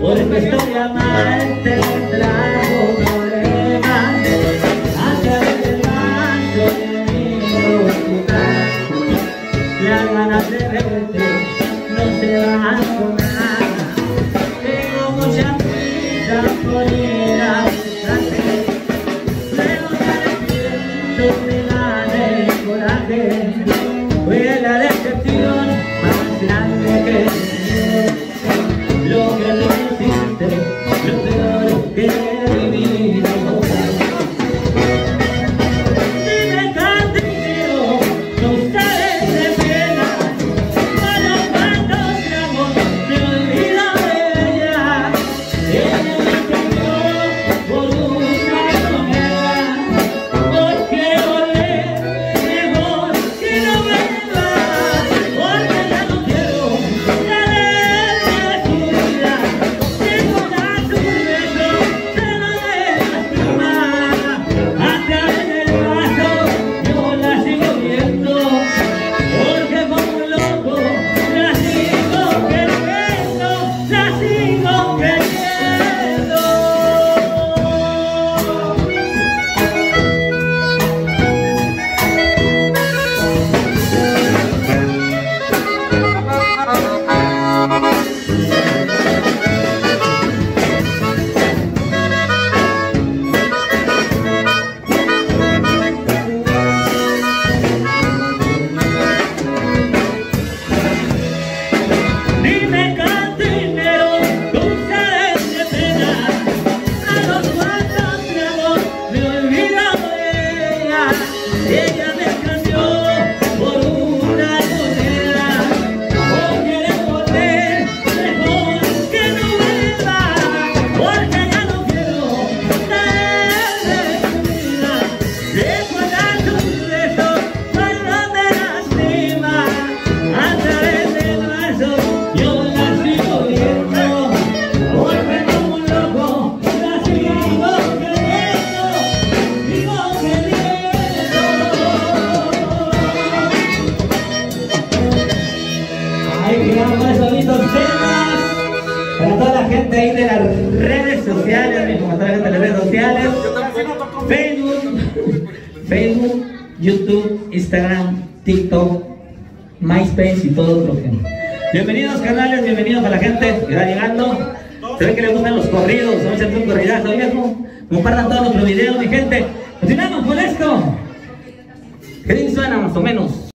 porque estoy amante, trago problemas a través del vaso de mi boquita. Las ganas de verte no se van con nada. Tengo mucha prisa por ir a buscarte, pero me arrepiento, me gana el coraje. Fue la decepción más grande que tenía. Lo que me hiciste, lo peor que he vivido. Dime cantinero, no sabes de pena, cuando cuantos de amor me olvido de ella. Ella me cambió por una moneda, porque volver mejor que no vuelva, porque ya no quiero saber de su vida. Tengo tanto beso, se lo lastima. A través del vaso yo la sigo viendo, porque como un loco la sigo queriendo, la sigo queriendo. Dime cantinero, tú sabes de pena, a los cuantos de amor me olvido de ella. Ella me cambió por una moneda, hoy quiere volver mejor que no vuelva, porque ya no quiero saber de su vida. Recuerda tus besos cuando me lastima. A través del vaso yo la sigo viendo, porque como un loco la sigo queriendo, sigo queriendo. Ay, qué más bonitos temas para toda la gente ahí de las redes sociales, mi toda la gente de las redes sociales, Facebook, YouTube, Instagram, TikTok, MySpace y todo lo que... Bienvenidos canales, bienvenidos a la gente que va llegando. Se ve que les gustan los corridos, vamos a hacer un corridazo, viejo. Compartan todos nuestros videos, mi gente. Continuamos con esto. ¿Qué suena más o menos?